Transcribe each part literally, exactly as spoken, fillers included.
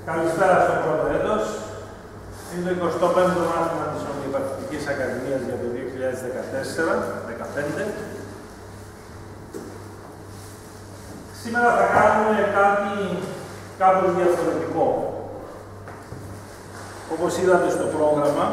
Καλησπέρα στο πρώτο έτος. Είναι το εικοστό πέμπτο μάθημα της Ομοιοπαθητικής Ακαδημίας για το δύο χιλιάδες δεκατέσσερα δεκαπέντε. Σήμερα θα κάνουμε κάτι κάπως διαφορετικό. Όπως είδατε στο πρόγραμμα,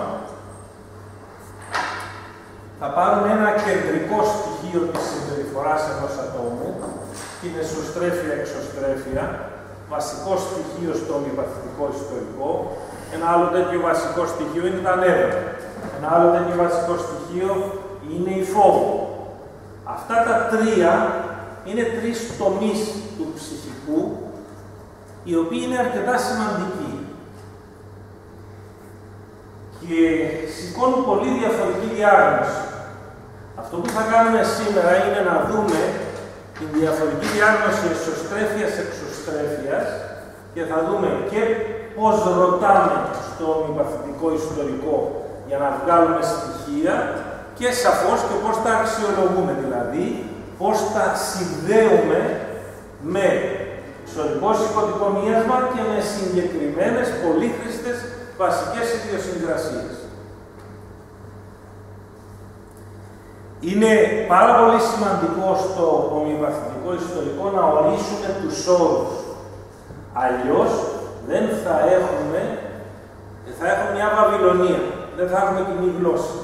θα πάρουμε ένα κεντρικό στοιχείο της συμπεριφοράς ενός ατόμου, την εσωστρέφεια-εξωστρέφεια, βασικό στοιχείο στο ομοιοπαθητικό ιστορικό. Ένα άλλο τέτοιο βασικό στοιχείο είναι τα νεύρα. Ένα άλλο τέτοιο βασικό στοιχείο είναι η φόβο. Αυτά τα τρία είναι τρεις τομείς του ψυχικού, οι οποίοι είναι αρκετά σημαντικοί. Και σηκώνουν πολύ διαφορετική διάγνωση. Αυτό που θα κάνουμε σήμερα είναι να δούμε την διαφορετική διάγνωση εσωστρέφειας-εξωστρέφειας και θα δούμε και πώς ρωτάμε στο ομοιοπαθητικό ιστορικό για να βγάλουμε στοιχεία και σαφώς και πώς τα αξιολογούμε, δηλαδή πώς τα συνδέουμε με ιστορικό σηκωτικό μοίασμα και με συγκεκριμένες πολύχρηστες βασικές ιδιοσυγκρασίες. Είναι πάρα πολύ σημαντικό στο ομοιοπαθητικό ιστορικό να ορίσουμε τους όρους. Αλλιώς δεν θα έχουμε, θα έχουμε μια Βαβυλωνία, δεν θα έχουμε κοινή γλώσσα.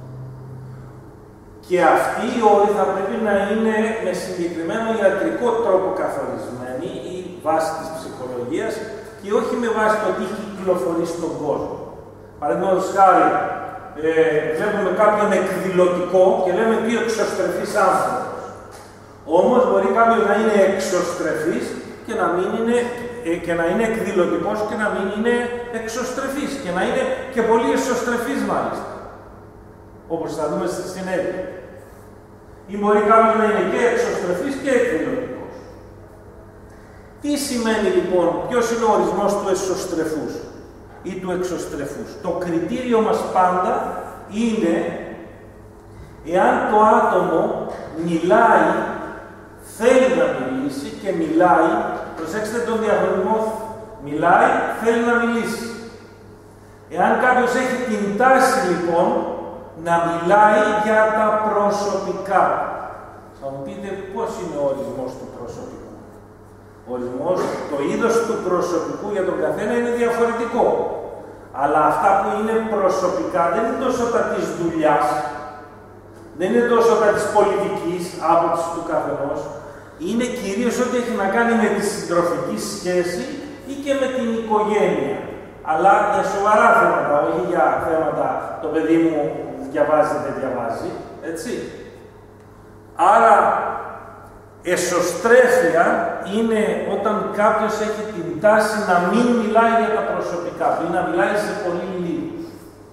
Και αυτοί οι όροι θα πρέπει να είναι με συγκεκριμένο ιατρικό τρόπο καθορισμένοι ή βάση της ψυχολογίας και όχι με βάση το τι κυκλοφορεί στον κόσμο. Παραδείγματος χάρη, ε, βλέπουμε κάποιον εκδηλωτικό και λέμε τι εξωστρεφής άνθρωπος. Όμως μπορεί κάποιος να είναι εξωστρεφής και να μην είναι, ε, και να είναι εκδηλωτικός και να μην είναι εξωστρεφής και να είναι και πολύ εσωστρεφής μάλιστα. Όπως θα δούμε στη συνέχεια. Ή μπορεί κάποιος να είναι και εξωστρεφής και εκδηλωτικός. Τι σημαίνει λοιπόν, ποιος είναι ο ορισμός του εσωστρεφούς ή του εξωστρεφούς? Το κριτήριο μας πάντα είναι εάν το άτομο μιλάει, θέλει να μιλήσει και μιλάει, προσέξτε τον διαχωρισμό, μιλάει, θέλει να μιλήσει. Εάν κάποιος έχει την τάση λοιπόν να μιλάει για τα προσωπικά. Θα μου πείτε πώς είναι ο ορισμός του προσωπικού. Ο ορισμός, το είδος του προσωπικού για τον καθένα είναι διαφορετικό. Αλλά αυτά που είναι προσωπικά δεν είναι τόσο τα της δουλειάς, δεν είναι τόσο τα της πολιτικής άποψης του καθενός, είναι κυρίως ό,τι έχει να κάνει με τη συντροφική σχέση ή και με την οικογένεια. Αλλά για σοβαρά θέματα, όχι για θέματα το παιδί μου διαβάζει, δεν διαβάζει, έτσι. Άρα, εσωστρέφεια είναι όταν κάποιος έχει την τάση να μην μιλάει για τα προσωπικά του ή να μιλάει σε πολύ λίγους.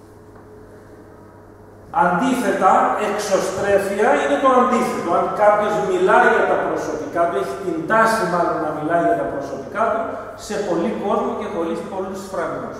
Αντίθετα, εξωστρέφεια είναι το αντίθετο. Αν κάποιος μιλάει για τα προσωπικά του, έχει την τάση μάλλον να μιλάει για τα προσωπικά του σε πολύ κόσμο και χωρίς πολλούς φραγμούς.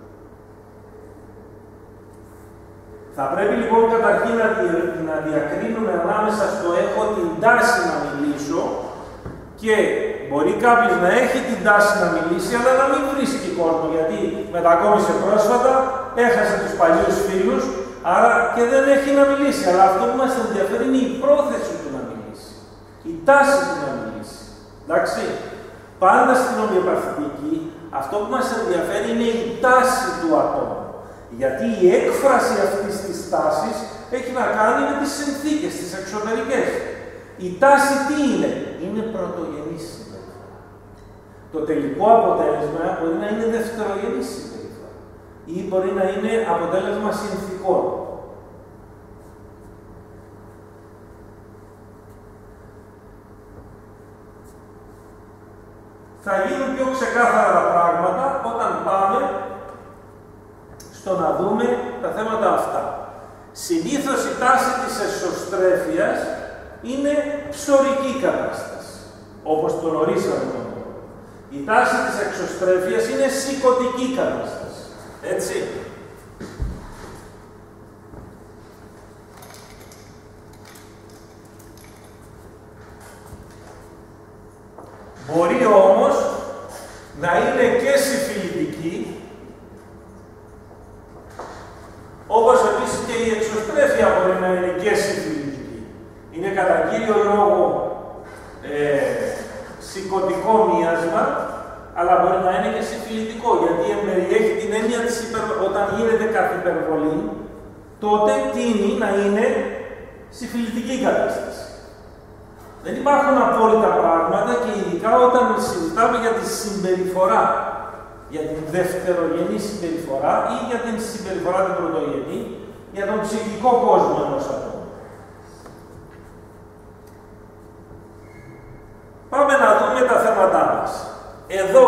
Θα πρέπει λοιπόν καταρχήν να, δι, να διακρίνουμε ανάμεσα στο έχω την τάση να μιλήσω και μπορεί κάποιος να έχει την τάση να μιλήσει αλλά να μην βρίσκει κόσμο, γιατί μετακόμισε πρόσφατα, έχασε τους παλιούς φίλους, άρα και δεν έχει να μιλήσει. Αλλά αυτό που μας ενδιαφέρει είναι η πρόθεση του να μιλήσει, η τάση του να μιλήσει. Εντάξει, πάντα στην ομοιοπαθητική αυτό που μας ενδιαφέρει είναι η τάση του ατόμου. Γιατί η έκφραση αυτής της τάσης έχει να κάνει με τις συνθήκες, τις εξωτερικές. Η τάση τι είναι? Είναι πρωτογενής συμπεριφορά. Το τελικό αποτέλεσμα μπορεί να είναι δευτερογενής συμπεριφορά ή μπορεί να είναι αποτέλεσμα συνθηκών. Θα γίνουν πιο ξεκάθαρα τα πράγματα όταν πάμε στο να δούμε τα θέματα αυτά. Συνήθως η τάση της εσωστρέφειας είναι ψωρική κατάσταση, όπως τον ορίσαμε τον όρο. Η τάση της εξωστρέφειας είναι σηκωτική κατάσταση. Έτσι. Μπορεί όμως να είναι και συμφιλητική, όπως επίσης και η εξωστρέφεια μπορεί να είναι και συμφιλητική. Είναι κατά κύριο λόγο ε, σηκωτικό μίασμα, αλλά μπορεί να είναι και συμφιλητικό, γιατί περιέχει την έννοια της υπερ... όταν γίνεται κάθε υπερβολή, τότε τείνει να είναι συμφιλητική κατάσταση. Δεν υπάρχουν απόλυτα πράγματα και ειδικά όταν συζητάμε για τη συμπεριφορά, για την δευτερογενή συμπεριφορά ή για την συμπεριφορά την πρωτογενή, για τον ψυχικό κόσμο ενός ατόμου. Πάμε να δούμε τα θέματά μας. Εδώ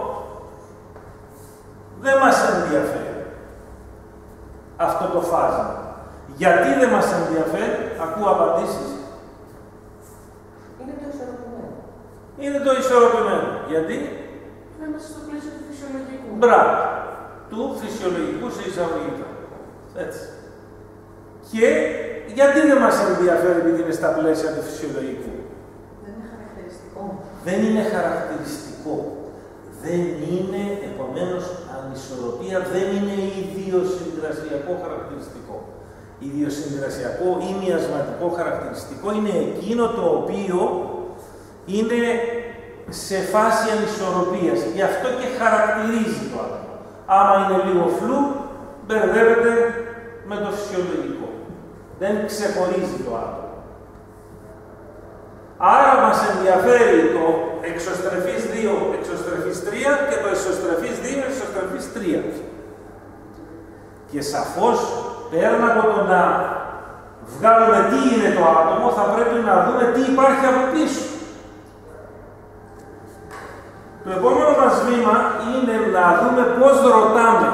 δεν μας ενδιαφέρει αυτό το φάσμα. Γιατί δεν μας ενδιαφέρει, ακούω απαντήσεις. Είναι το ισορροπημένο. Είναι το ισορροπημένο. Γιατί? Να είμαστε στο πλαίσιο του φυσιολογικού. Μπράβο. Του φυσιολογικού σε εισαγωγικά. Έτσι. Και γιατί δεν μας ενδιαφέρει επειδή είναι στα πλαίσια του φυσιολογικού. Δεν είναι χαρακτηριστικό. Δεν είναι χαρακτηριστικό. Δεν είναι, επομένως, ανισορροπία, δεν είναι ιδιοσυγκρασιακό χαρακτηριστικό. Ιδιοσυγκρασιακό ή μοιασματικό χαρακτηριστικό είναι εκείνο το οποίο είναι σε φάση ανισορροπίας. Γι' αυτό και χαρακτηρίζει το άτομο. Άμα είναι λίγο φλου, μπερδεύεται με το φυσιολογικό. Δεν ξεχωρίζει το άτομο. Άρα μας ενδιαφέρει το εξωστρεφής δύο, εξωστρεφής τρία και το εσωστρεφής δύο, εσωστρεφής τρία. Και σαφώς, πέραν από το να βγάλουμε τι είναι το άτομο, θα πρέπει να δούμε τι υπάρχει από πίσω. Το επόμενο μας βήμα είναι να δούμε πώς ρωτάμε.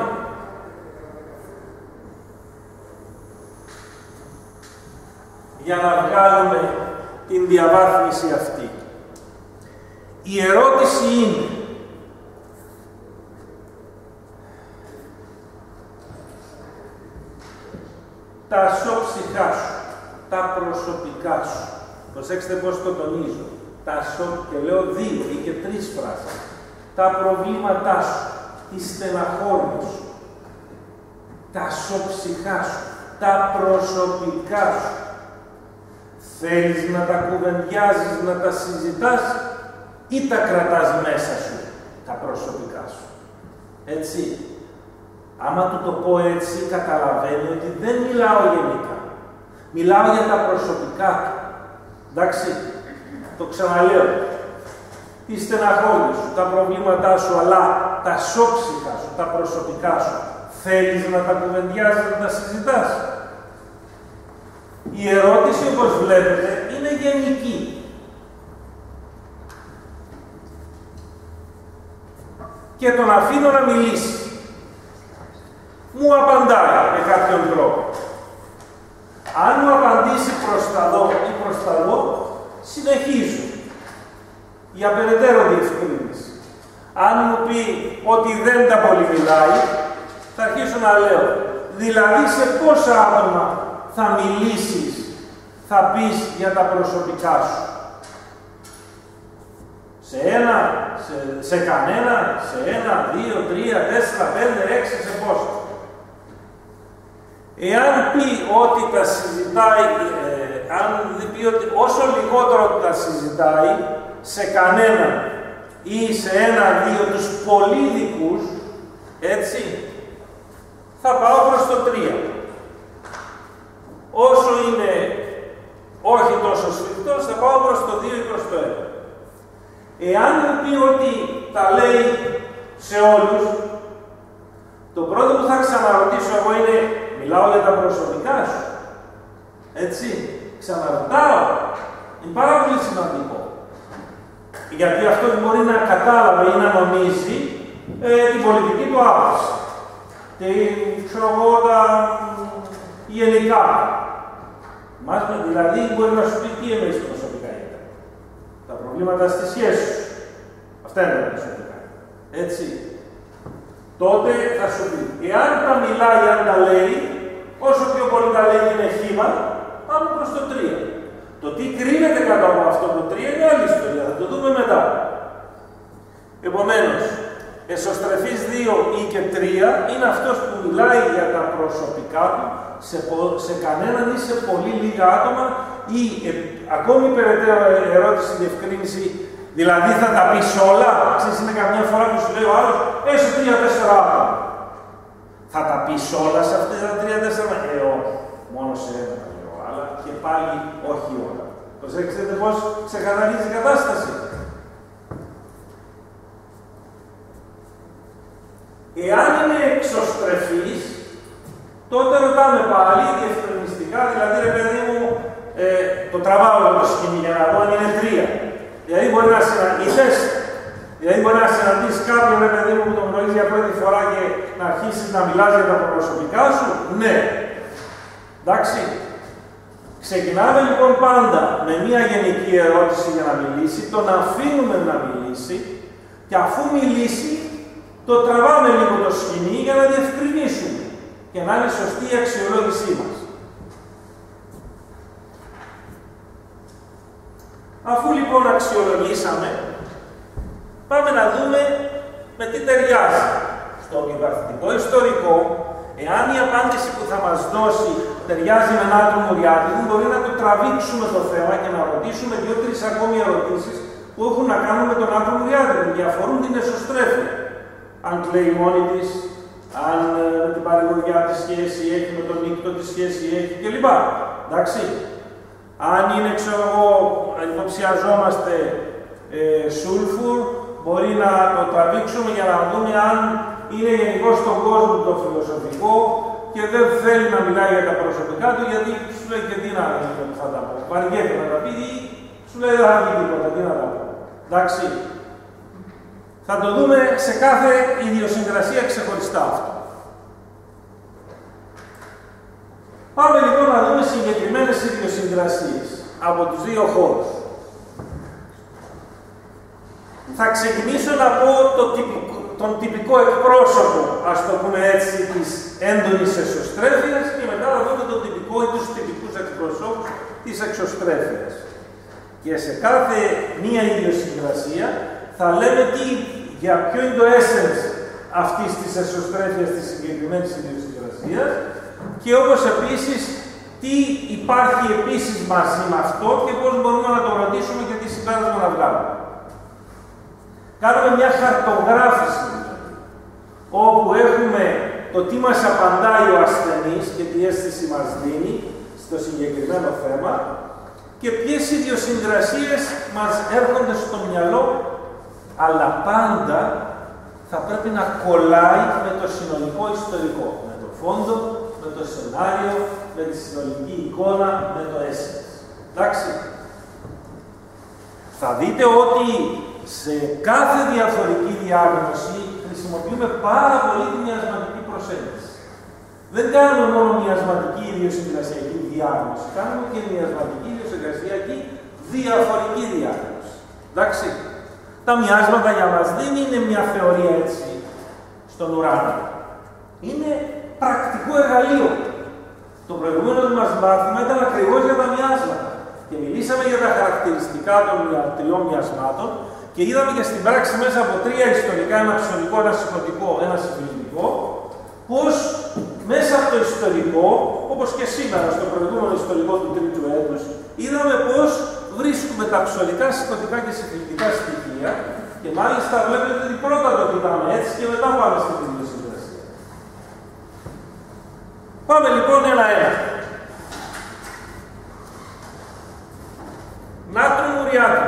Για να βγάλουμε την διαβάθμιση αυτή. Η ερώτηση είναι τα σώψυχά σου, τα προσωπικά σου. Προσέξτε πώς το τονίζω. Τα σω, και λέω δύο ή και τρεις φράσεις. Τα προβλήματά σου, τη στεναχώρια σου, τα σώψυχά σου, τα προσωπικά σου. Θέλεις να τα κουβεντιάζεις, να τα συζητάς ή τα κρατάς μέσα σου, τα προσωπικά σου. Έτσι. Άμα του το πω έτσι, καταλαβαίνει ότι δεν μιλάω γενικά. Μιλάω για τα προσωπικά του. Εντάξει. Το ξαναλέω. Τη στεναχώρια σου, τα προβλήματά σου, αλλά τα σώψιχα σου, τα προσωπικά σου. Θέλεις να τα κουβεντιάζεις, να τα συζητάς. Η ερώτηση, όπως βλέπετε, είναι γενική. Και τον αφήνω να μιλήσει. Μου απαντάει με κάποιον τρόπο. Αν μου απαντήσει προς τα δω ή προς τα δω, συνεχίζω. Για περαιτέρω διευκρίνηση. Αν μου πει ότι δεν τα πολύ μιλάει, θα αρχίσω να λέω. Δηλαδή σε πόσα άτομα θα μιλήσεις, θα πεις για τα προσωπικά σου. Σε ένα, σε, σε κανένα, σε ένα, δύο, τρία, τέσσερα, πέντε, έξι, σε πόσα. Εάν πει ότι τα συζητάει, ε, αν πει ότι όσο λιγότερο τα συζητάει, σε κανέναν ή σε ένα-δύο τους πολύ δικούς, έτσι, θα πάω προς το τρία. Όσο είναι όχι τόσο σφιχτός, θα πάω προς το δύο ή προς το ένα. Εάν μου πει ότι τα λέει σε όλους, το πρώτο που θα ξαναρωτήσω εγώ είναι, μιλάω για τα προσωπικά σου. Έτσι, ξαναρωτάω. Είναι πάρα πολύ σημαντικό. Γιατί αυτό μπορεί να κατάλαβε ή να νομίζει ε, την πολιτική του άποψη. Την, ξέρω εγώ, τα γενικά. Μας, δηλαδή, μπορεί να σου πει τι εννοείς προσωπικά είναι. Τα προβλήματα στη σχέση σου. Αυτά είναι τα προσωπικά. Έτσι. Τότε θα σου πει. Εάν τα μιλάει, αν τα λέει, όσο πιο πολύ τα λέει είναι χύμα, πάμε προς το τρία. Το τι κρύβεται κάτω από αυτό το τρία είναι άλλη ιστορία. Θα το δούμε μετά. Επομένως, Εσωστρεφής δύο ή και τρία είναι αυτός που μιλάει για τα προσωπικά του σε, σε κανέναν ή σε πολύ λίγα άτομα ή ε, ακόμη περαιτέρω ερώτηση, διευκρίνηση, δηλαδή θα τα πεις όλα. Ξέρεις, είναι καμιά φορά που σου λέει ο άλλος, έστω τρία-τέσσερα άτομα. Θα τα πεις όλα σε αυτές τα τρία-τέσσερα? Ε, όχι. Μόνο σε ένα τα λέω, αλλά και πάλι όχι όλα. Προσέξτε πώς ξεκαθαρίζει η κατάσταση. Εάν είναι εξωστρεφής, τότε ρωτάμε πάλι διευκρινιστικά, δηλαδή ρε παιδί μου, ε, το τραβάω το σκηνή για να δω αν είναι τρία. Δηλαδή μπορεί να συναντήσεις, δηλαδή μπορεί να συναντήσεις κάποιον ρε παιδί μου που τον γνωρίζει για πρώτη φορά και να αρχίσεις να μιλάς για τα προσωπικά σου. Ναι. Εντάξει. Ξεκινάμε λοιπόν πάντα με μία γενική ερώτηση για να μιλήσει, τον αφήνουμε να μιλήσει και αφού μιλήσει, το τραβάμε λίγο το σκηνή για να διευκρινίσουμε και να είναι σωστή η αξιολόγησή μας. Αφού λοιπόν αξιολογήσαμε, πάμε να δούμε με τι ταιριάζει. Στο υπαρκτικό ιστορικό, εάν η απάντηση που θα μας δώσει ταιριάζει με έναν άτομο διάτυπο, μπορεί να το τραβήξουμε το θέμα και να ρωτήσουμε δύο-τρεις ακόμη ερωτήσεις που έχουν να κάνουν με τον άτομο διάτυπο και αφορούν την εσωστρέφεια. Αν κλαίει μόνη της, αν με την παρηγοριά τη σχέση έχει, με τον νύκτο τη σχέση έχει κλπ. Εντάξει. Αν είναι, ξέρω εγώ, υποψιαζόμαστε ε, σούλφουρ, μπορεί να το τραβήξουμε για να δούμε αν είναι γενικό στον κόσμο το φιλοσοφικό και δεν θέλει να μιλάει για τα προσωπικά του, γιατί σου λέει και τι να δει θα τα πω. Βαριέται να τα πει ή σου λέει δεν θα πει τίποτα, τι να τα πω. Εντάξει. Θα το δούμε σε κάθε ιδιοσυγκρασία ξεχωριστά αυτό. Πάμε λοιπόν να δούμε συγκεκριμένες ιδιοσυγκρασίες από τους δύο χώρους. Θα ξεκινήσω να πω το τυπικό, τον τυπικό εκπρόσωπο, ας το πούμε έτσι, της έντονης εσωστρέφειας και μετά θα δούμε τον τυπικό ή τους τυπικούς εκπροσώπους της εξωστρέφειας. Και σε κάθε μία ιδιοσυγκρασία θα λέμε τι, για ποιο είναι το essence αυτής της εσωστρέφειας της συγκεκριμένης ιδιοσυγκρασίας και όπως επίσης τι υπάρχει επίσης μαζί με αυτό και πώς μπορούμε να το ρωτήσουμε και τι συμπέρασμα να βγάλουμε. Κάνουμε μια χαρτογράφηση, όπου έχουμε το τι μας απαντάει ο ασθενής και τι αίσθηση μας δίνει στο συγκεκριμένο θέμα και ποιες ιδιοσυγκρασίες μας έρχονται στο μυαλό, αλλά πάντα θα πρέπει να κολλάει με το συνολικό ιστορικό, με το φόντο, με το σενάριο, με τη συνολική εικόνα, με το essence. Εντάξει. Θα δείτε ότι σε κάθε διαφορική διάγνωση χρησιμοποιούμε πάρα πολύ τη μοιασματική προσέγγιση. Δεν κάνουμε μόνο μοιασματική ιδιοσυγκρασιακή διάγνωση, κάνουμε και μοιασματική ιδιοσυγκρασιακή διαφορική διάγνωση. Εντάξει. Τα μοιάσματα για μας δεν είναι μια θεωρία έτσι στον ουράνο. Είναι πρακτικό εργαλείο. Το προηγούμενο μας μάθημα ήταν ακριβώς για τα μοιάσματα. Και μιλήσαμε για τα χαρακτηριστικά των τριών μοιασμάτων και είδαμε και στην πράξη μέσα από τρία ιστορικά, ένα ψυχολογικό, ένα σηκωτικό, ένα συμφιλητικό, πως μέσα από το ιστορικό, όπως και σήμερα στο προηγούμενο ιστορικό του τρίτου έτους, είδαμε πως βρίσκουμε τα ψυχολογικά, σηκωτικά και συμφιλητικά στοιχεία και μάλιστα βλέπετε ότι πρώτα το κοιτάμε έτσι και μετά πάμε στην ιδιοσυγκρασία. Πάμε λοιπόν ένα-ένα. Νάτρου μουριάτου.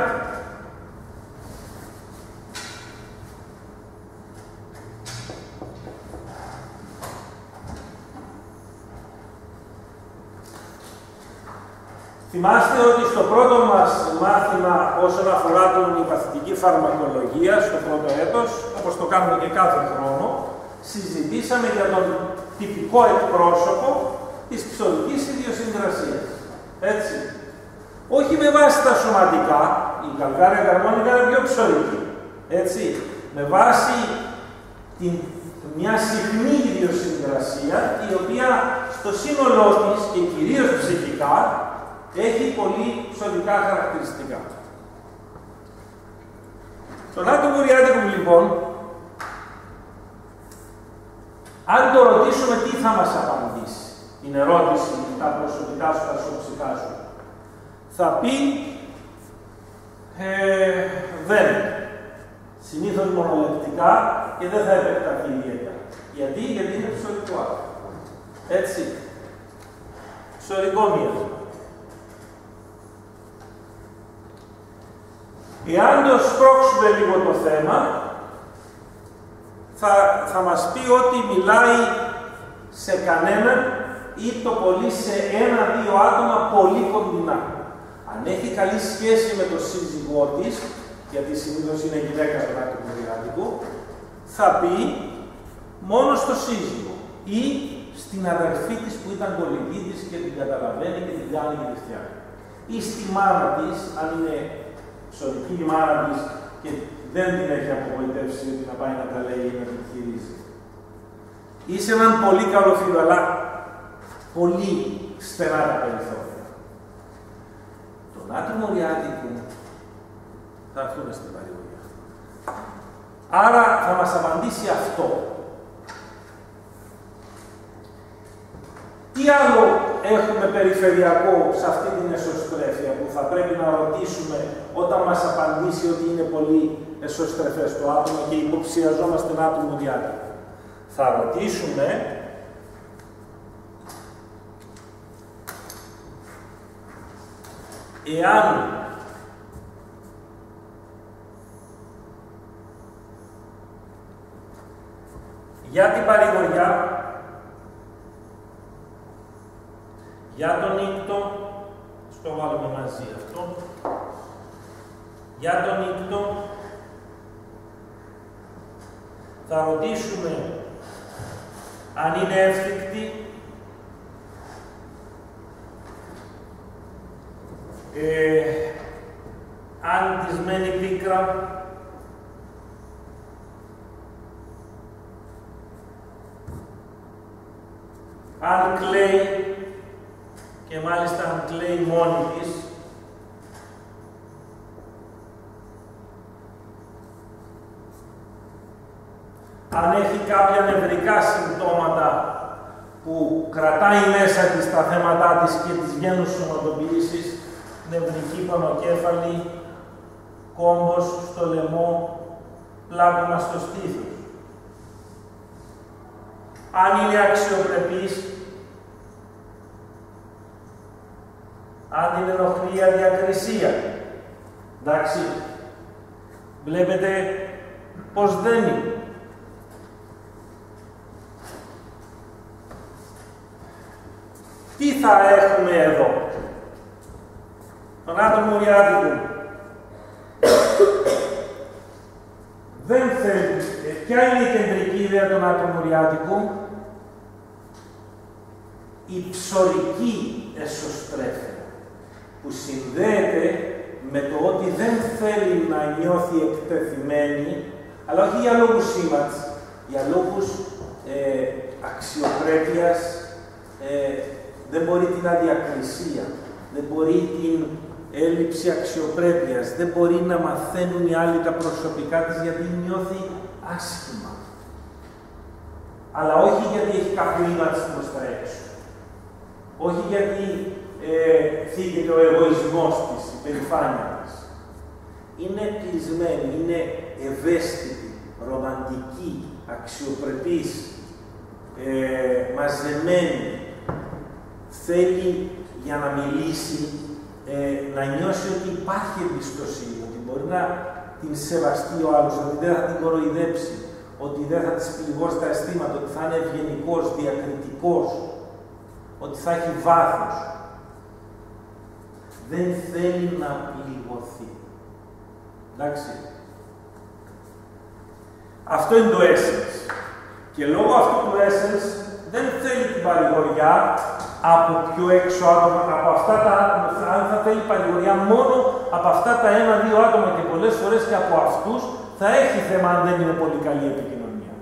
Θυμάστε ότι στο πρώτο μας μάθημα όσον αφορά την παθητική φαρμακολογία, στο πρώτο έτος, όπως το κάνουμε και κάθε χρόνο, συζητήσαμε για τον τυπικό εκπρόσωπο της ψυχολογικής ιδιοσυγκρασίας. Έτσι. Όχι με βάση τα σωματικά, η καλκάρια καρμόνικα είναι πιο ψωλική. Έτσι. Με βάση την, μια συχνή ιδιοσυγκρασία, η οποία στο σύνολό της και κυρίως ψυχικά, έχει πολύ ψωλικά χαρακτηριστικά. Στον άτομο Ριάντικου, λοιπόν, Αν το ρωτήσουμε, τι θα μας απαντήσει? Την ερώτηση, τα προσωπικά σου, τα σωψικά σου. Θα πει, ε, δεν. Συνήθως μονολεκτικά και δεν θα επεκταθεί ιδιαίτερα. Γιατί, γιατί είναι ψωρικό άτομο. Έτσι. Ψωρικό μοίρασμα. Εάν το σπρώξουμε λίγο το θέμα, θα, θα μας πει ότι μιλάει σε κανέναν ή το πολύ σε ένα-δύο άτομα πολύ κοντινά. Αν έχει καλή σχέση με τον σύζυγό της, γιατί συνήθως είναι γυναίκα στον άκρη του διάδικου, θα πει μόνο στο σύζυγο ή στην αδερφή της που ήταν κολλητή της και την καταλαβαίνει και την κάνει και τη φτιάχνει. Ή στη μάνα της, αν είναι ψωρική η μάνα της και δεν την έχει απογοητεύσει ότι να πάει να τα λέει ή να την χειρίζει. Ή σε έναν πολύ καλό φίλο, αλλά πολύ στενά τα περιθώρια. Τον άτομο Ριάτικου θα έρθουμε στην παρηγοριά. Άρα θα μας απαντήσει αυτό. Τι άλλο έχουμε περιφερειακό σε αυτή την εσωστρέφεια που θα πρέπει να ρωτήσουμε όταν μας απαντήσει ότι είναι πολύ εσωστρεφές το άτομο και υποψιαζόμαστε ένα άτομο Ριάτικο? Θα ρωτήσουμε εάν για την παρηγοριά, για τον νύκτο, στο βάλουμε μαζί αυτό, για τον νύκτο, θα ρωτήσουμε αν είναι εύθυκτη, ε, αν της μένει πίκρα, αν κλαίει, και μάλιστα αν κλαίει μόνη της, αν έχει κάποια νευρικά συμπτώματα που κρατάει μέσα της τα θέματά της και της βγαίνουν σωματοποιήσεις, νευρική πονοκέφαλη, κόμπος στο λαιμό, πλάκωμα στο στήθος. Αν είναι αξιοπρεπής, αν την ενοχλεί η αδιακρισία. Εντάξει, βλέπετε πως δεν είναι. Τι θα έχουμε εδώ? Τον άτομο Ριάτικου. Δεν θέλει. Ποια είναι η κεντρική ιδέα των άτομων Ριάτικου? Η ψωρική εσωστρέφεια, που συνδέεται με το ότι δεν θέλει να νιώθει εκτεθειμένη, αλλά όχι για λόγους σήματς, για λόγους ε, αξιοπρέπειας, ε, δεν μπορεί την αδιακρισία, δεν μπορεί την έλλειψη αξιοπρέπειας, δεν μπορεί να μαθαίνουν οι άλλοι τα προσωπικά της γιατί νιώθει άσχημα. Αλλά όχι γιατί έχει κάποιο ήμας προς τα έξω. Όχι γιατί ε, θίγεται ο εγωισμός της, η περηφάνεια της. Είναι κλεισμένη, είναι ευαίσθητη, ρομαντική, αξιοπρεπής, ε, μαζεμένη. Θέλει για να μιλήσει, ε, να νιώσει ότι υπάρχει εμπιστοσύνη, ότι μπορεί να την σεβαστεί ο άλλος, ότι δεν θα την κοροϊδέψει, ότι δεν θα της πληγώσει τα αισθήματα, ότι θα είναι ευγενικός, διακριτικός, ότι θα έχει βάθος. Δεν θέλει να πληγωθεί. Εντάξει. Αυτό είναι το essence. Και λόγω αυτού του essence δεν θέλει την παρηγοριά από πιο έξω άτομα, από αυτά τα άτομα. Αν θα θέλει παρηγοριά μόνο από αυτά τα ένα-δύο άτομα και πολλές φορές και από αυτούς, θα έχει θέμα αν δεν είναι πολύ καλή επικοινωνία.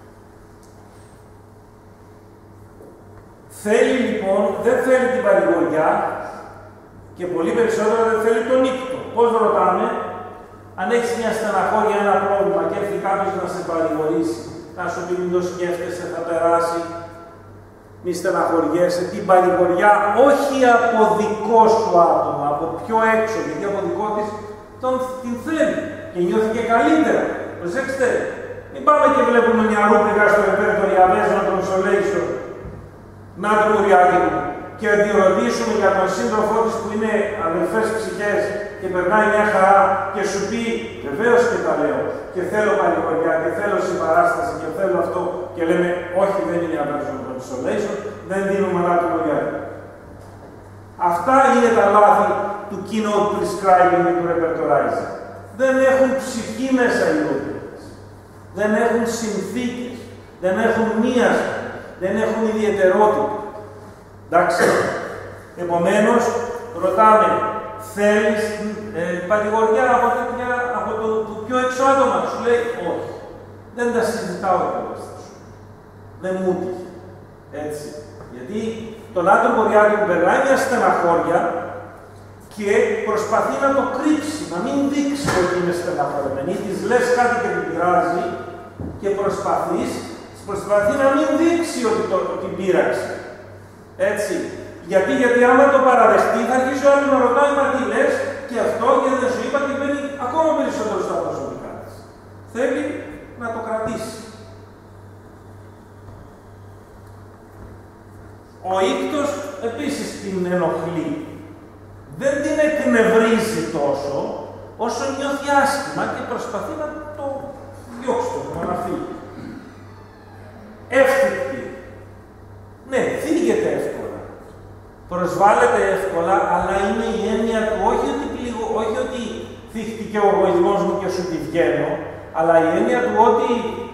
Θέλει λοιπόν, δεν θέλει την παρηγοριά και πολύ περισσότερο δεν θέλει τον νύκτο. Πώς ρωτάμε? Αν έχεις μια στεναχώρια, ένα πρόβλημα και έρθει κάποιος να σε παρηγορήσει, να σου πει μην το σκέφτεσαι, θα περάσει, μη στεναχωριέσαι, την παρηγοριά όχι από δικό σου άτομο, από πιο έξω, γιατί από δικό της τον την θέλει και νιώθει και καλύτερα. Προσέξτε, μην πάμε και βλέπουμε μια ρούμπρικα στο repertoire Αβέζο των Consolation, να το μουριάκι μου, και τη ρωτήσουμε για τον σύντροφό της που είναι αδελφές ψυχές και περνάει μια χαρά και σου πει, βεβαίως και τα λέω, και θέλω παρηγοριά και θέλω συμπαράσταση και θέλω αυτό, και λέμε, όχι, δεν είναι Αβέζο των Consolation, δεν δίνουμε να το μουριάκι. Αυτά είναι τα λάθη του keynote prescribing και του repertorizing. Δεν έχουν ψυχή μέσα οι ρούμπρικες. Δεν έχουν συνθήκες. Δεν έχουν μοίασμα. Δεν έχουν ιδιαιτερότητα. Εντάξει. Επομένως, ρωτάμε, θέλεις ε, παρηγοριά από, τέτοια, από το, το πιο έξω άτομα? Σου λέει, όχι. Δεν τα συζητάω κιόλας. Δεν μου τύχε. Έτσι. Γιατί τον άτομο μοριάκι που περνάει μια στεναχώρια και προσπαθεί να το κρύψει, να μην δείξει ότι είναι στεναχωρεμένη. Της λες κάτι και την πειράζει και προσπαθείς, προσπαθεί να μην δείξει ότι το, την πείραξε. Έτσι. Γιατί, γιατί άμα το παραδεχτεί, θα αρχίσει ο άλλος να ρωτάει, μα τι λες, και αυτό και δεν σου είπα, και μπαίνει ακόμα περισσότερο στα προσωπικά της. Θέλει να το κρατήσει. Ο ήκτος επίσης την ενοχλεί. Δεν την εκνευρίζει τόσο, όσο νιώθει άσχημα και προσπαθεί να το διώξει, το να φύγει. Εύθυκτη. Ναι, θίγεται εύκολα. Προσβάλλεται εύκολα, αλλά είναι η έννοια του όχι ότι, πληγω, όχι ότι θύχτηκε ο εγωισμός μου και σου τη βγαίνω, αλλά η έννοια του ότι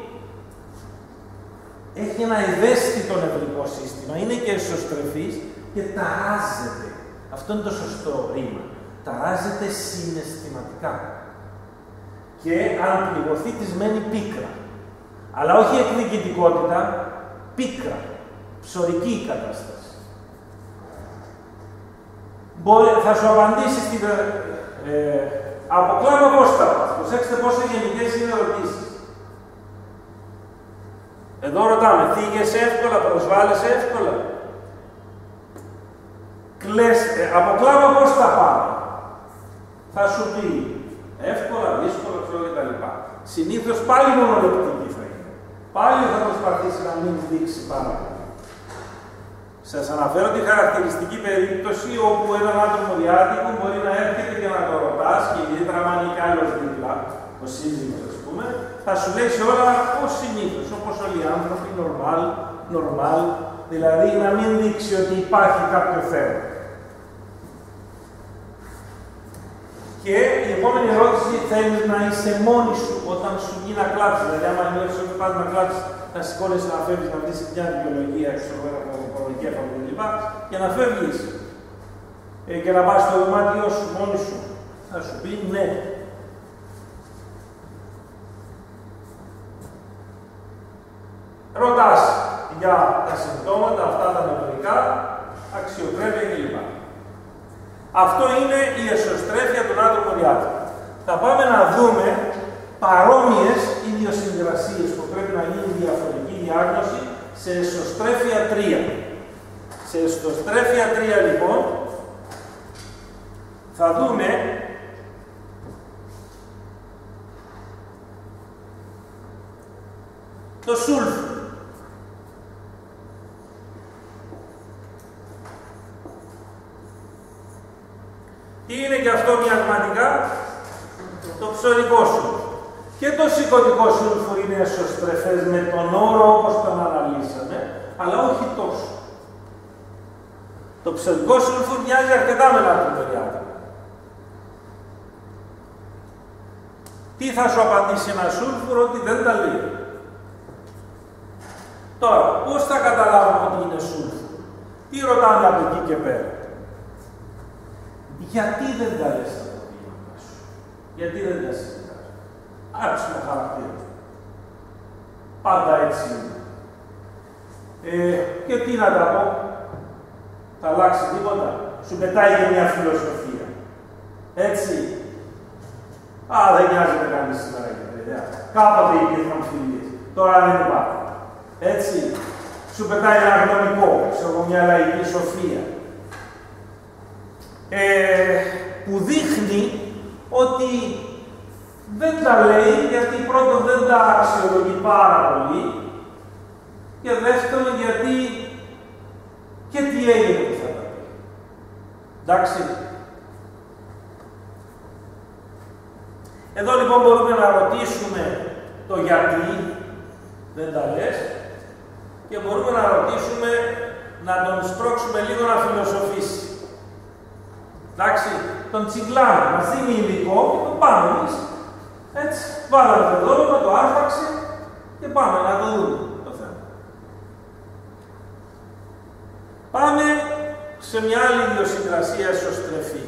έχει ένα ευαίσθητο νευρικό σύστημα, είναι και εσωστρεφής και ταράζεται. Αυτό είναι το σωστό ρήμα. Ταράζεται συναισθηματικά. Και αν πληγωθεί, της μένει πίκρα. Αλλά όχι εκδικητικότητα, πίκρα. Ψωρική κατάσταση. Μπορεί, θα σου απαντήσει στην... Ε, από κλάμα πώς τα πας. Προσέξτε πόσο γενικές είναι ερωτήσεις. Εδώ ρωτάμε, θίγεσαι εύκολα, προσβάλλεσαι εύκολα. Κλαις, ε, από κλάμα πώς θα πάμε. Θα σου πει εύκολα, δύσκολα, ξέρω και τα λοιπά. Συνήθως πάλι μονολεπτική θα είναι. Πάλι θα προσπαθήσει να μην δείξει πάρα πολύ. Σας αναφέρω τη χαρακτηριστική περίπτωση όπου έναν άτομο διάδικο μπορεί να έρχεται και να το ρωτάς και ιδιαίτερα αν είναι κι άλλος δίπλα, ο σύζυγος ας πούμε, θα σου λέει σε όλα ως συνήθως, όπως όλοι οι άνθρωποι, normal, normal, δηλαδή να μην δείξει ότι υπάρχει κάποιο θέμα. Και η επόμενη ερώτηση, θέλεις να είσαι μόνη σου όταν σου βγει να κλάψεις. Δηλαδή, άμα νιώθεις ότι πας να κλάψεις, να σηκώνεσαι να φεύγεις, να βρεις μια δικαιολογία έξω από το προλογικέφαλο κλπ. Και να φεύγεις ε, και να πας στο δωμάτιό σου μόνη σου. Θα σου πει ναι. Ρωτάς για τα συμπτώματα, αυτά τα νευρικά, αξιοπρέπεια κλπ. Αυτό είναι η εσωστρέφεια των άτομων διάτρων. Θα πάμε να δούμε παρόμοιες ιδιοσυγκρασίες που πρέπει να γίνει διαφορετική διάγνωση σε εσωστρέφεια τρία. Σε εσωστρέφεια τρία λοιπόν θα δούμε το σούλφο. Τι είναι και αυτό μοιαγματικά? Το ψωρικό σούλφο. Και το σηκωτικό σούλφο είναι εσωστρεφές με τον όρο όπως τον αναλύσαμε, αλλά όχι τόσο. Το ψωρικό σούλφο μοιάζει αρκετά με ένα ατομοριάτο. Τι θα σου απαντήσει ένα σούλφουρο? Ότι δεν τα λέει. Τώρα, πώς θα καταλάβουμε ότι είναι σούλφο? Τι ρωτάμε από εκεί και πέρα? Γιατί δεν τα λες τα προβλήματά σου? Γιατί δεν τα συζητάς? Άξιο χαρακτήρα. Πάντα έτσι είναι. Ε, και τι να τα πω? Θα αλλάξει τίποτα? Σου πετάει και μια φιλοσοφία. Έτσι. Α, δεν νοιάζεται κανείς σήμερα για παιδιά. Κάποτε υπήρχαν φιλίες. Τώρα δεν υπάρχουν. Έτσι, σου πετάει ένα γνωμικό, ξέρω μια λαϊκή σοφία, ε, που δείχνει ότι δεν τα λέει, γιατί πρώτον δεν τα αξιολογεί πάρα πολύ και δεύτερον γιατί και τι έγινε που θα τα πει. Εντάξει. Εδώ λοιπόν μπορούμε να ρωτήσουμε το γιατί δεν τα λες και μπορούμε να ρωτήσουμε, να τον στρώξουμε λίγο να φιλοσοφήσει. Εντάξει, τον τσιγκλάμε, μας δίνει υλικό και το πάμε εμείς. Έτσι, βάλαμε το δόλωμα, το άρπαξε και πάμε να το δούμε το θέμα. Πάμε σε μια άλλη ιδιοσυγκρασία εσωστρεφή.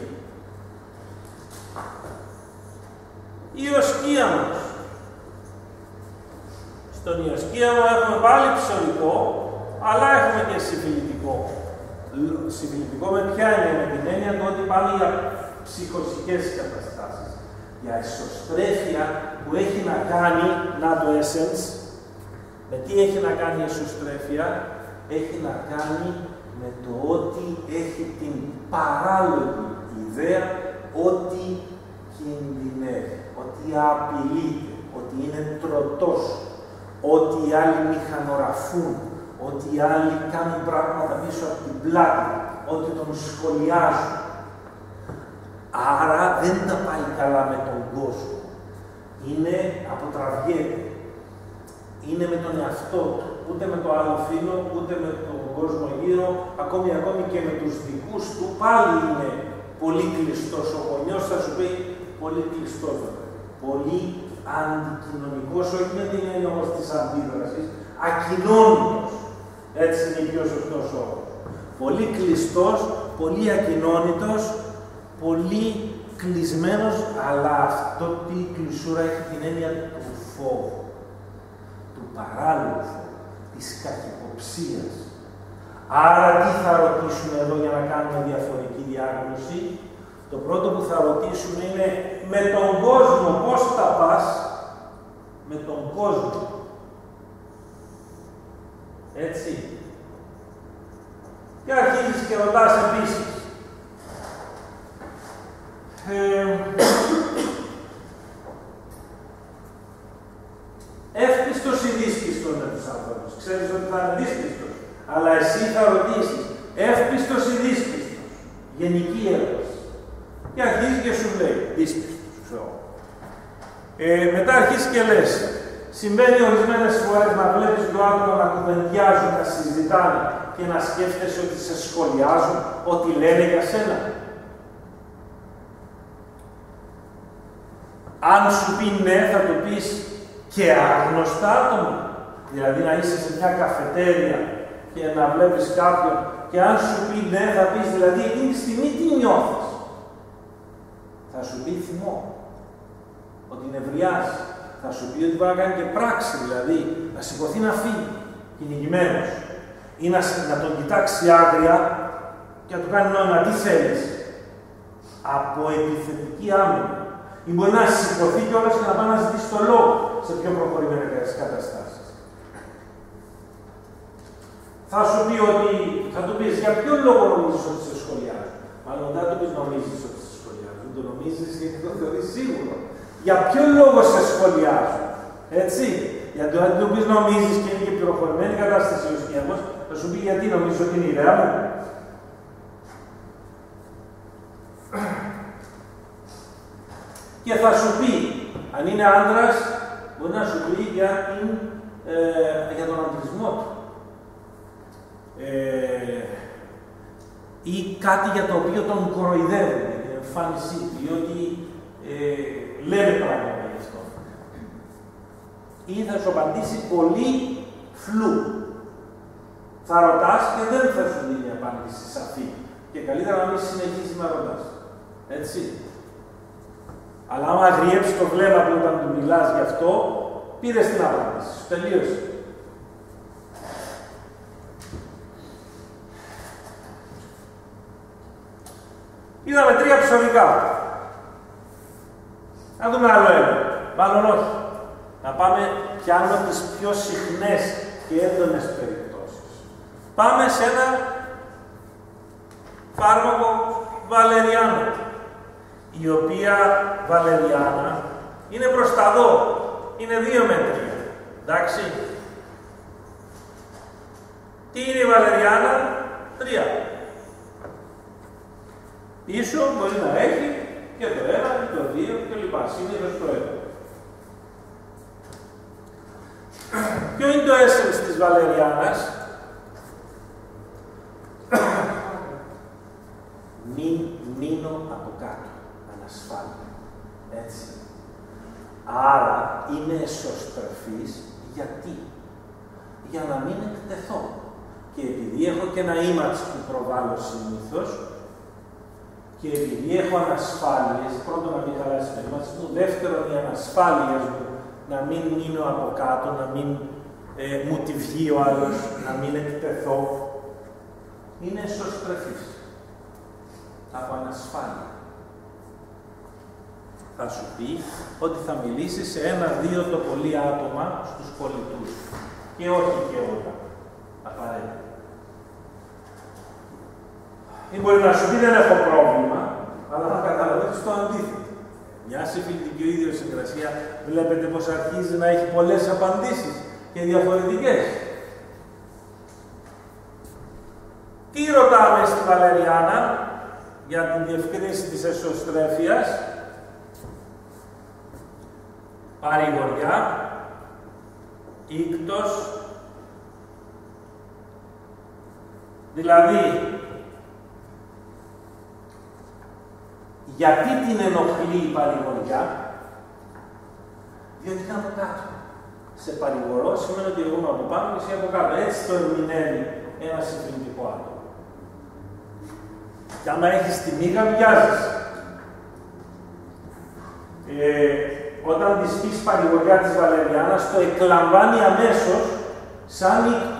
Η ιοσκίαμος. Στον ιοσκίαμο έχουμε πάλι ψωλικό, αλλά έχουμε και συμφιλητικό. Συμφιλητικό με ποια είναι, με την έννοια του ότι πάμε για ψυχοσικές καταστάσεις. Για εσωστρέφεια που έχει να κάνει, να το essence, με τι έχει να κάνει η εσωστρέφεια, έχει να κάνει με το ότι έχει την παράλογη ιδέα ότι κινδυνεύει, ότι απειλείται, ότι είναι τροτός, ότι οι άλλοι μηχανοραφούν, ότι οι άλλοι κάνουν πράγματα πίσω από την πλάτη, ότι τον σχολιάζουν. Άρα δεν τα πάει καλά με τον κόσμο. Είναι αποτραβιέται. Είναι με τον εαυτό του. Ούτε με το άλλο φίλο, ούτε με τον κόσμο γύρω, ακόμη ακόμη και με τους δικούς του, πάλι είναι πολύ κλειστός. Ο γονιός θα σου πει πολύ κλειστός. Πολύ αντικοινωνικός, όχι με την έννοια όμως της αντίδρασης, ακοινώνητος. Έτσι είναι η πιο σωστός όρος. Πολύ κλειστός, πολύ ακοινώνητος, πολύ κλεισμένος, αλλά αυτό τη κλεισούρα έχει την έννοια του φόβου, του παράλογου φόβου, της κακυποψίας. Άρα τι θα ρωτήσουμε εδώ για να κάνουμε διαφορετική διάγνωση? Το πρώτο που θα ρωτήσουμε είναι με τον κόσμο πώς θα πας, με τον κόσμο. Έτσι. Και αρχίζεις και ρωτάς επίσης. Ε, εύπιστος ή δύσπιστος με τους άνθρωπους. Ξέρεις ότι θα είναι δύσπιστος. Αλλά εσύ θα ρωτήσεις εύπιστος ή δύσπιστος. Γενική ερώτηση. Και αρχίζει και σου λέει δύσπιστος, ξέρω. Ε, μετά αρχίζει και λες. Συμβαίνει ορισμένες φορές να βλέπεις το άτομο να κουβεντιάζουν, να συζητάνε και να σκέφτεσαι ότι σε σχολιάζουν, ότι λένε για σένα. Αν σου πει ναι, θα το πεις και άγνωστα άτομα. Δηλαδή να είσαι σε μια καφετέρια και να βλέπεις κάποιον και αν σου πει ναι, θα πεις δηλαδή εκείνη τη στιγμή τι νιώθεις. Θα σου πει θυμό, ότι νευριάζει. Θα σου πει ότι μπορεί να κάνει και πράξη, δηλαδή να σηκωθεί να φύγει, κυνηγημένος. Ή να, να τον κοιτάξει άγρια και να του κάνει νόημα τι θέλεις. Από επιθετική άμυνα. Ή μπορεί να σηκωθεί κιόλας και να πάει να ζητήσει το λόγο σε πιο προχωρημένες καταστάσεις. Θα σου πει ότι, θα του πεις για ποιο λόγο νομίζεις ότι σε σχολιάζει. Μάλλον δεν θα του πεις νομίζεις ότι σε σχολιάζει. Δεν το νομίζεις γιατί το θεωρείς σίγουρο. Για ποιο λόγο σε σχολιάζουν. Έτσι. Γιατί αν του πεις νομίζεις και είναι και προχωρημένη κατάσταση ο σκιαμός, θα σου πει γιατί νομίζω ότι είναι η ιδέα μου. Και θα σου πει, αν είναι άντρας, μπορεί να σου πει για, την, ε, για τον αντρισμό του. Ε, ή κάτι για το οποίο τον κοροϊδεύουν, για την εμφάνισή του, ή ότι ε, λένε πράγματα γι' αυτό. Ή θα σου απαντήσει πολύ φλου. Θα ρωτάς και δεν θα σου δίνει απάντηση σαφή. Και καλύτερα να μην συνεχίσει να ρωτάς. Έτσι. Αλλά άμα αγριέψει το βλέμμα του όταν του μιλάς γι' αυτό, πήρες την απάντηση. Σου τελείωσε. Είδαμε τρία ψωδικά. Να δούμε άλλο ένα. Μάλλον όχι. Να πάμε πιάνω τις πιο συχνές και έντονες περιπτώσεις. Πάμε σε ένα φάρμακο βαλεριάνα, η οποία βαλεριάνα είναι προς τα δω, είναι δύο με τρία, εντάξει. Τι είναι η βαλεριάνα? Τρία. Πίσω μπορεί να έχει και το ένα και το δύο και λοιπά, συνήθως το ένα. Ποιο είναι το essence της βαλεριάνας? Μην μείνω από κάτω, ανασφάλεια. Έτσι. Άρα είναι εσωστρεφής γιατί? Για να μην εκτεθώ. Και επειδή έχω και ένα image που προβάλλω συνήθως, και επειδή έχω ανασφάλειες, πρώτον να μην χαλάσει το image μου, δεύτερον οι ανασφάλειες μου να μην μείνω από κάτω, να μην ε, μου τη βγει ο άλλος, να μην εκτεθώ, είναι εσωστρεφής. Από ανασφάλεια. Θα σου πει ότι θα μιλήσει σε ένα-δύο το πολύ άτομα στους πολιτούς. Και όχι και όλα. Απαραίτητα. Ή μπορεί να σου πει δεν έχω πρόβλημα, αλλά θα καταλαβαίνεις το αντίθετο. Μια συμφιλητική ιδιοσυγκρασία βλέπετε πως αρχίζει να έχει πολλές απαντήσεις και διαφορετικές. Τι ρωτάμε στη Βαλεριάνα για την διευκρίνηση της εσωστρέφειας? Παρηγοριά, ίκτος, δηλαδή γιατί την ενοχλεί η παρηγοριά? Διότι είναι από κάτω. Σε παρηγορώ σημαίνει ότι εγώ είμαι από πάνω και εσύ από κάτω. Έτσι το ερμηνεύει ένα συμφιλητικό άτομο. Και άμα έχεις τη μύγα, βιάζεις. Ε, όταν της πεις παρηγοριά της Βαλεριάνας, το εκλαμβάνει αμέσως σαν ίκτο.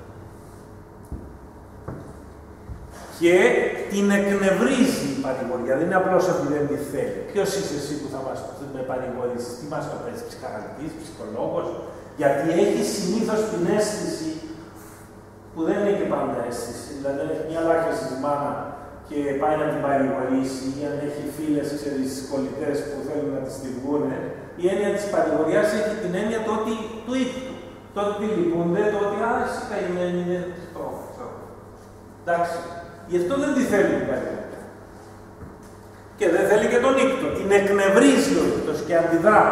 Και την εκνευρίζει η παρηγοριά. Δεν είναι απλώς ότι δεν τη θέλει. Ποιος είσαι εσύ που θα μας με παρηγορήσεις? Τι μας το πες, ψυχαναλυτής, ψυχολόγος? Γιατί έχει συνήθως την αίσθηση που δεν είναι και πάντα αίσθηση. Δηλαδή, αν έχει μια λάκρυ στη μάνα και πάει να την παρηγορήσει, ή αν έχει φίλες, ξέρεις, κολλητές που θέλουν να τις τη βγούνε, η έννοια της παρηγοριάς έχει την έννοια το ότι του ήκτου. Το ότι τη λυπούνται, το ότι α, εσύ καημένη είναι αυτό. Εντάξει. Γι' αυτό δεν τη θέλει την παρηγοριά. Και δεν θέλει και τον ήκτο. Την εκνευρίζει ο ήκτος και αντιδρά.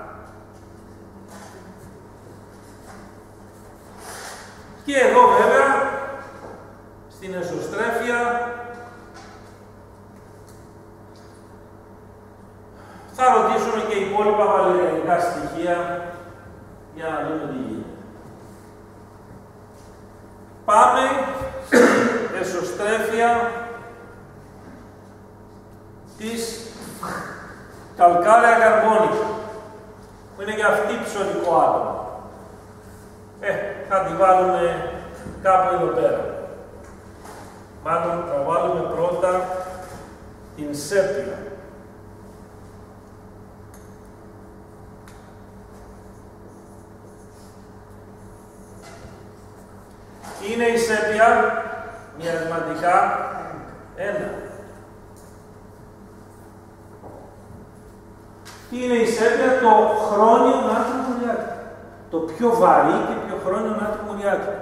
Και εδώ βέβαια, στην εσωστρέφεια, θα ρωτήσουμε και υπόλοιπα βαλεριανικά στοιχεία για να δούμε τι γίνεται. Πάμε στην εσωστρέφεια της καλκάρια καρμπόνικα, που είναι και αυτή ψωνικό άτομο. Ε, θα τη βάλουμε κάπου εδώ πέρα. Μάλλον θα βάλουμε πρώτα την σέπια. Τι είναι η σέπια? Μοιρασματικά ένα. Τι είναι η σέπια? Το χρόνιο νάτριο μουριάκι. Το πιο βαρύ και πιο χρόνιο νάτριο μουριάκι.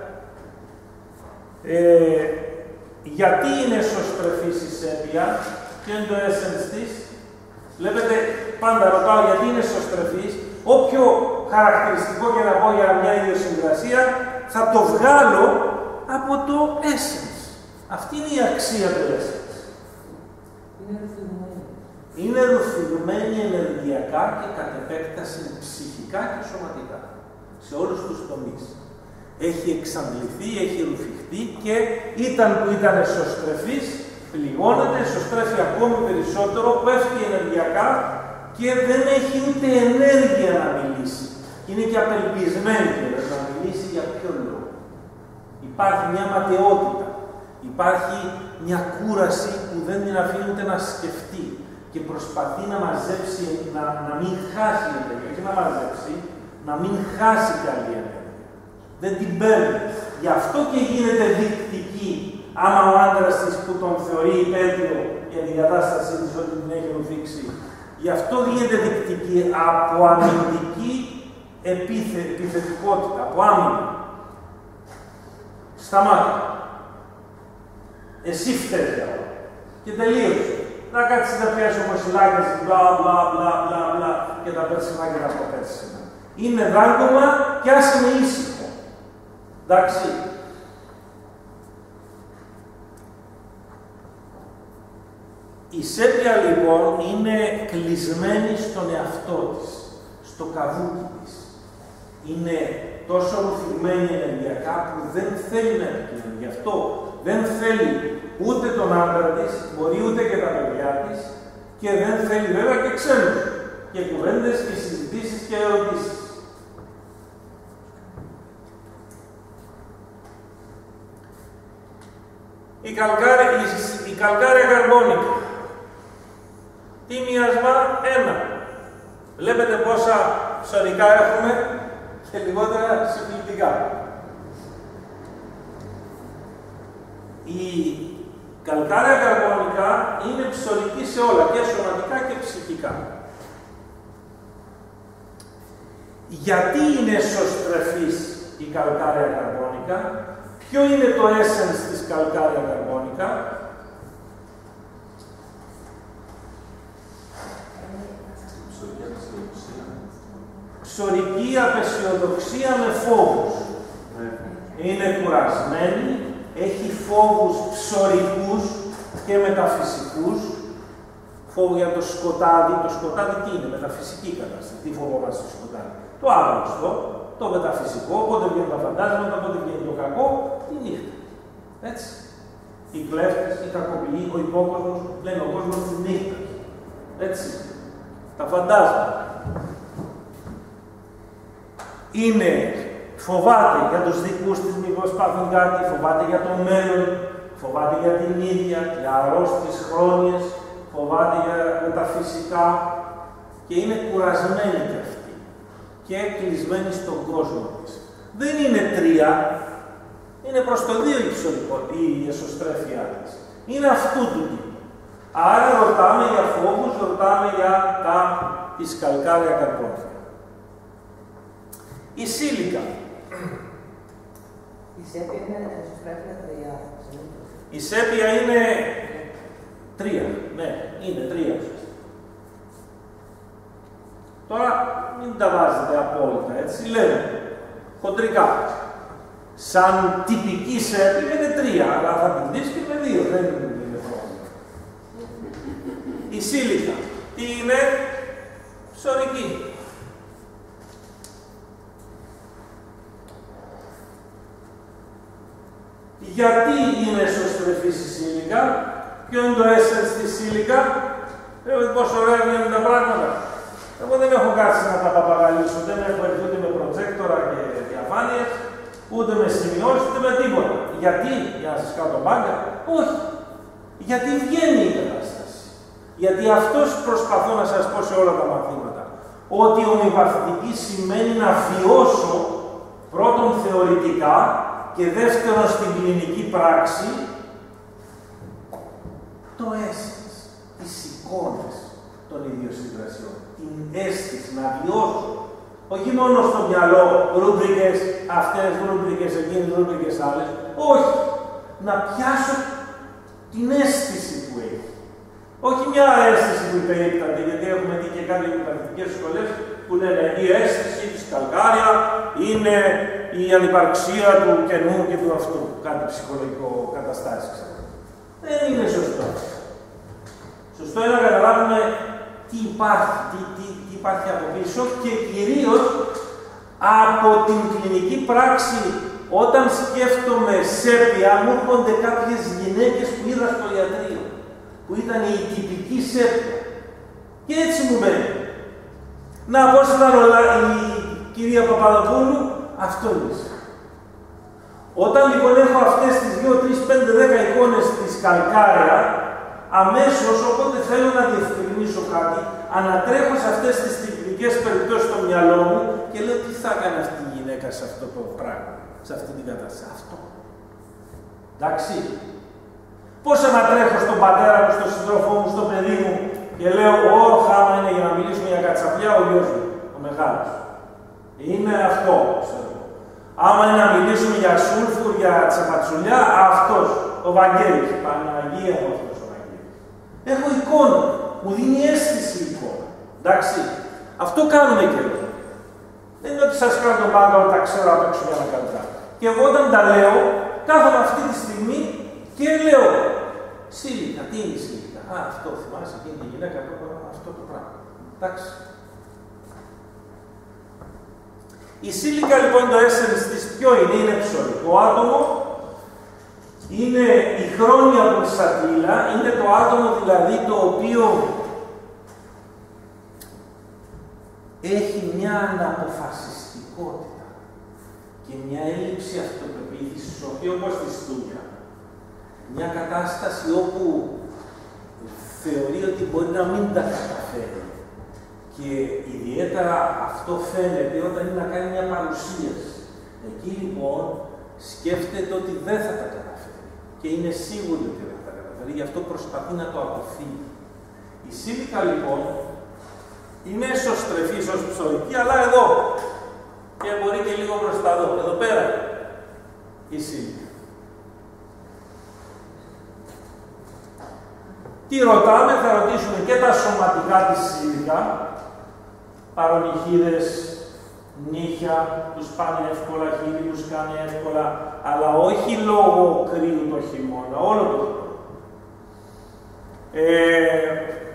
Ε, γιατί είναι εσωστρεφής η σέπια? Ποιο είναι το essence της? Βλέπετε, πάντα ρωτάω γιατί είναι εσωστρεφής. Όποιο χαρακτηριστικό και να πω για μια ιδιοσυγκρασία, θα το βγάλω από το essence. Αυτή είναι η αξία του essence. Είναι ρουφηγμένη. Είναι ρουφηγμένη ενεργειακά και κατ' επέκταση ψυχικά και σωματικά. Σε όλους τους τομείς. Έχει εξαντληθεί, έχει ρουφιχτεί και ήταν που ήταν εσωστρεφής, πληγώνεται, εσωστρέφει ακόμη περισσότερο, πέφτει ενεργειακά και δεν έχει ούτε ενέργεια να μιλήσει. Είναι και απελπισμένη να μιλήσει για ποιο λόγο. Υπάρχει μια ματαιότητα, υπάρχει μια κούραση που δεν την αφήνει ούτε να σκεφτεί και προσπαθεί να μαζέψει, να, να μην χάσει ενέργεια, όχι να μαζέψει, να μην χάσει καλή ενέργεια. Δεν την παίρνει. Γι' αυτό και γίνεται δεικτική, άμα ο άντρας της που τον θεωρεί υπέτειο για την κατάστασή της ότι την έχει ρουφήξει. Γι' αυτό γίνεται δεικτική από αμυντική επίθε, επιθετικότητα, από άμυνα. Σταμάτα. Εσύ φταίς για όλα. Και τελείωσε. Να κάτσεις να πιάσει ο Βασιλάκης, μπλα μπλα μπλα μπλα μπλα και τα περσινά και τα προπέρσινα. Είναι δάγκωμα και άσε με ήσυχο. Εντάξει. Η Σέπια λοιπόν είναι κλεισμένη στον εαυτό της, στο καβούκι της. Είναι τόσο ρουφηγμένη ενεργειακά που δεν θέλει να επικοινωνεί. Γι' αυτό δεν θέλει ούτε τον άντρα της, μπορεί ούτε και τα παιδιά της και δεν θέλει βέβαια και ξένους. Και κουβέντες και συζητήσεις και ερωτήσεις. Η καλκάρια, η, η καλκάρια καρμπόνικα. Τι μοιάσμα? Ένα. Βλέπετε πόσα ψωρικά έχουμε και λιγότερα συμπληκτικά. Η καλκάρια καρμπόνικα είναι ψωρική σε όλα, και σωματικά και ψυχικά. Γιατί είναι εσωστρεφής η καλκάρια καρμπόνικα? Ποιο είναι το essence της καλκάρια καρμπόνικα? Ψωρική απεσιοδοξία με φόβους. Είναι κουρασμένη, έχει φόβους ψωρικούς και μεταφυσικούς. Φόβο για το σκοτάδι. Το σκοτάδι τι είναι? Μεταφυσική κατάσταση. Τι φοβόμαστε στο σκοτάδι? Το άγνωστο, το μεταφυσικό, πότε βγαίνουν τα φαντάσματα, πότε βγαίνει το κακό, τη νύχτα. Έτσι. Οι κλέφτες, οι κακοποιοί, ο υπόκοσμος, λένε ο κόσμος τη νύχτα. Έτσι. Τα φαντάσματα. Είναι, φοβάται για τους δικούς της μήπως πάθουν κάτι, φοβάται για το μέλλον, φοβάται για την ίδια, για αρρώστιες χρόνιες, φοβάται για τα φυσικά και είναι κουρασμένη κι αυτή και κλεισμένη στον κόσμο της. Δεν είναι τρία, είναι προς το δύο η εσωστρέφειά της. Είναι αυτού του τύπου. Άρα ρωτάμε για φόβους, ρωτάμε για τα της καλκάρια καρπόνια. Η σίλικα. Η σέπια είναι εσωστρέφεια τρία. Η σέπια είναι τρία. Ναι, είναι τρία. Τώρα μην τα βάζετε απόλυτα, έτσι λέμε. Χοντρικά. Σαν τυπική σέπια είναι τρία, αλλά θα την δεις και με δύο. Δεν είναι πρόβλημα. Η σίλικα. Τι είναι? Ψωρική. Γιατί είναι εσωστρεφής η σίλικα? Ποιο είναι το essence της σίλικα? Βλέπετε πόσο ωραία βγαίνουν τα πράγματα. Εγώ δεν έχω κάτσει να τα παπαγαλίσω, δεν έχω έρθει ούτε με προτζέκτορα και διαφάνειες, ούτε με σημειώσεις, ούτε με τίποτα. Γιατί? Για να σας κάνω τον μπάγκα? Όχι. Γιατί βγαίνει η κατάσταση. Γιατί αυτός προσπαθώ να σας πω σε όλα τα μαθήματα. Ότι ομοιοπαθητική σημαίνει να βιώσω πρώτον θεωρητικά και δεύτερον στην κλινική πράξη το essence, τις εικόνες των ιδιοσυγκρασιών, την αίσθηση, να βιώσω. Όχι μόνο στο μυαλό, ρούμπρικες αυτές, ρούμπρικες εκείνες, ρούμπρικες άλλες. Όχι. Να πιάσω την αίσθηση που έχει. Όχι μια αίσθηση που υπερίπταται, γιατί έχουμε δει και κάποιες μεταφυσικές σχολές που λένε η αίσθηση της καλκάρια είναι η ανυπαρξία του κενού και του αυτού. Κάτι ψυχολογικό καταστάσεις, ξέρω. Δεν είναι σωστό. Σωστό είναι να καταλάβουμε τι υπάρχει, τι, τι, τι υπάρχει από πίσω και κυρίως από την κλινική πράξη. Όταν σκέφτομαι σέπια, μου έρχονται κάποιες γυναίκες που είδα στο ιατρείο, που ήταν η τυπική σέπια. Και έτσι μου μένει. Να, πώς ήταν όλα η κυρία Παπαδοπούλου, αυτό είναι. Όταν λοιπόν έχω αυτές τις δύο, τρεις, πέντε, δέκα εικόνες της καλκάρια, αμέσως, όποτε θέλω να διευκρινίσω κάτι, ανατρέχω σε αυτές τις τυπικές περιπτώσεις στο μυαλό μου και λέω τι θα έκανε αυτή η γυναίκα σε αυτό το πράγμα, σε αυτή την κατάσταση. Αυτό. Εντάξει. Πώς ανατρέχω στον πατέρα μου, στον σύντροφό μου, στο παιδί μου και λέω, Ω, χάμα είναι για να μιλήσουμε για κατσαπλιά, ο γιος μου, ο μεγάλος. Είναι αυτό, ξέρω. Άμα είναι να μιλήσουμε για σούλφουρ, για τσαπατσουλιά, αυτός, ο Βαγγέλης, Παναγία μου αυτός ο Βαγγέλης. Έχω εικόνα, μου δίνει αίσθηση η εικόνα. Εντάξει. Αυτό κάνουμε και εδώ. Δεν είναι ότι σας κάνω τον πάντα όταν τα ξέρω απ' έξω για να κάνω κάτι. Και εγώ όταν τα λέω, κάθομαι αυτή τη στιγμή και λέω Σίλικα, τι είναι η Σίλικα? Α, αυτό θυμάσαι, εκείνη τη γυναίκα, αυτό το πράγμα. Εντάξει. Η Σίλικα λοιπόν το essence της ποιο είναι? Είναι ψωρικό άτομο, είναι η χρόνια πουλσατήλα, είναι το άτομο δηλαδή το οποίο έχει μια αναποφασιστικότητα και μια έλλειψη αυτοπεποίθησης, όχι όπως τη Στούγια. Μια κατάσταση όπου θεωρεί ότι μπορεί να μην τα καταφέρει. Και ιδιαίτερα αυτό φαίνεται όταν είναι να κάνει μια παρουσίαση. Εκεί λοιπόν σκέφτεται ότι δεν θα τα καταφέρει. Και είναι σίγουρη ότι δεν θα τα καταφέρει, γι' αυτό προσπαθεί να το αποφύγει. Η Σίλικα λοιπόν είναι εσωστρεφής ως ψωρική, αλλά εδώ. Και μπορεί και λίγο μπροστά εδώ. Εδώ πέρα η Σίλικα. Τι ρωτάμε, θα ρωτήσουμε και τα σωματικά της Σίλικα, παρονυχίδες, νύχια, τους πάνε εύκολα, χείλη τους κάνει εύκολα, αλλά όχι λόγω κρύου το χειμώνα, όλο το χειμώνα. Ε,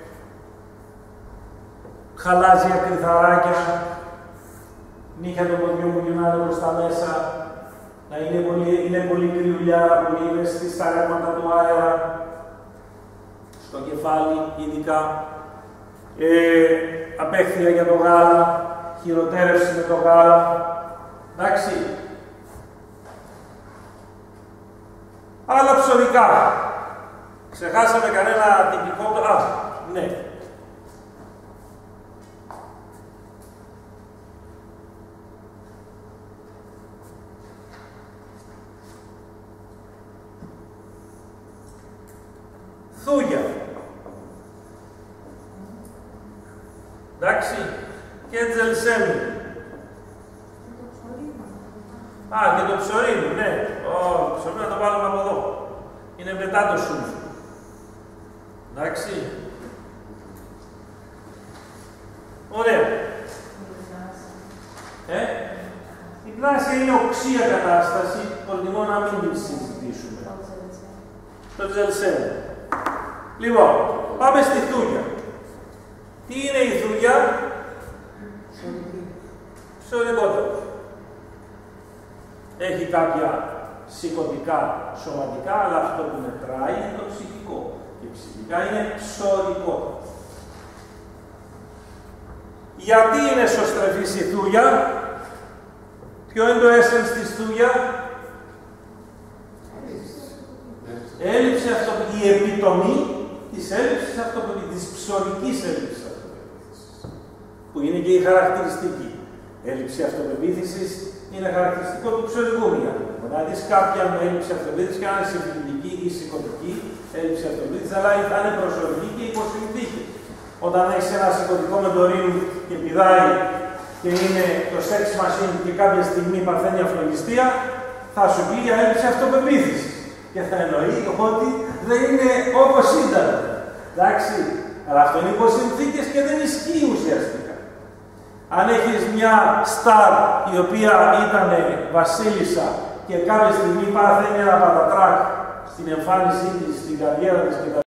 χαλάζια κρυθαράκια, νύχια των ποδιών που γυρνάνε προς τα μέσα, να είναι πολύ, είναι πολύ κρυουλιά, πολύ ευαίσθητη στα ρεύματα του αέρα, στο κεφάλι ειδικά, ε, απέχθεια για το γάλα, χειροτέρευση με το γάλα, εντάξει. Άλλα ψωρικά. Ξεχάσαμε κανένα τυπικό, α, ναι. Θούγια. Εντάξει. Και τζελσέμι. Α, και το ψωρίνι, ναι. Ω, το ψωρίνι να το βάλουμε από εδώ. Είναι μετά το σούλφο. Εντάξει. Ωραία. Ε, η πλάσια είναι οξία κατάσταση, προτιμώ να μην την συζητήσουμε. Το τζελσέμι. Λοιπόν, πάμε στη θούγια. Τι είναι η θούγια? Ψωρικότητα. Έχει κάποια σηκωτικά, σωματικά, αλλά αυτό που μετράει είναι το ψυχικό. Και ψυχικά είναι ψωρικότητα. Γιατί είναι εσωστρεφής η θούγια? Ποιο είναι το essence της θούγια? Έλλειψη αυτοπεποίθησης. Η επιτομή της έλλειψης αυτοπεποίθησης, της ψωρικής έλλειψης αυτοπεποίθησης, που είναι και η χαρακτηριστική. Έλλειψη αυτοπεποίθησης είναι χαρακτηριστικό του ψωρικού μία. Να δεις κάποια με έλλειψη αυτοπεποίθησης και να είναι συμφιλητική ή σηκωτική έλλειψη αυτοπεποίθησης, αλλά θα είναι προσωρινή και υποσυνθήκη. Όταν έχεις ένα σηκωτικό με το ρήμ και πηδάει και είναι το sex machine και κάποια στιγμή παθαίνει αυλογιστία, θα σου πει για έλλειψη αυτοπεποίθησης. Και θα εννοεί ότι δεν είναι όπως ήταν. Εντάξει, αλλά αυτό είναι υποσυνθήκες και δεν ισχύει ουσιαστικά. Αν έχεις μια στάρ η οποία ήταν βασίλισσα και κάποια στιγμή πάθαινε ένα πατατράκ στην εμφάνισή της, στην καριέρα της